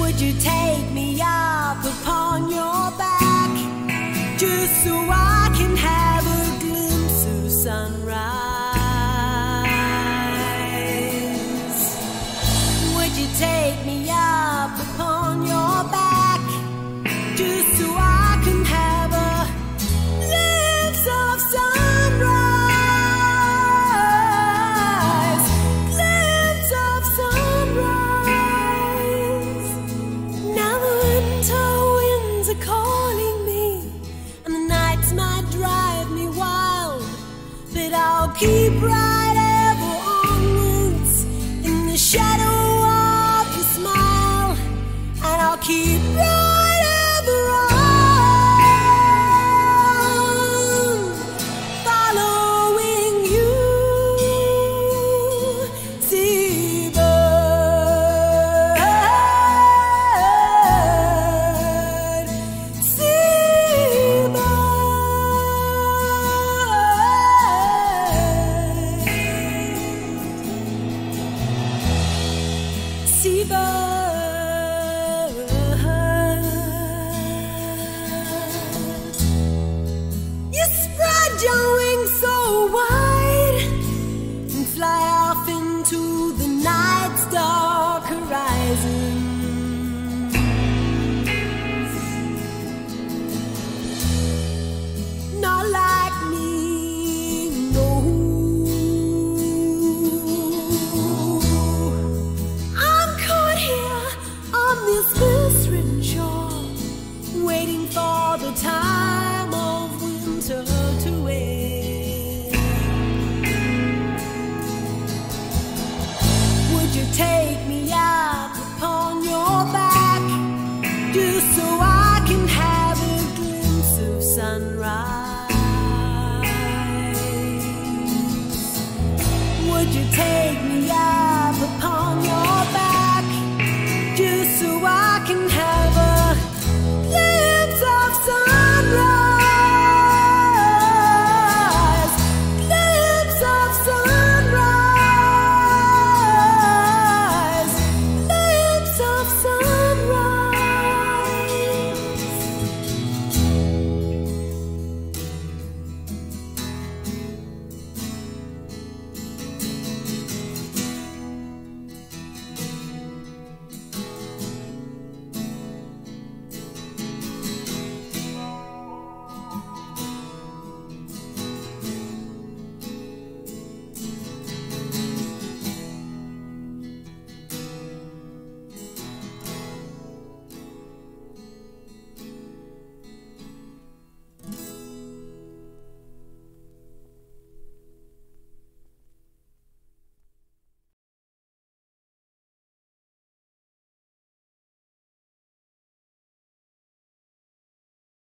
Would you take me up upon your back, just so I can have a glimpse of sunrise? Would you take me up upon your back, just so I can have a glimpse of sunrise? Glimpse of sunrise. Now the winter winds are calling me, and the nights might drive me wild, but I'll keep right ever onwards in the shadow of your smile, and I'll keep right ever on, following you, seabird, seabird, seabird. You spread your wings so wide and fly off into the night's dark horizon. Not like me, no. I'm caught here on this blistered shore, waiting for the time of winter to end. Would you take me up upon your back, just so I can have a glimpse of sunrise? Would you take me up upon your back, just so I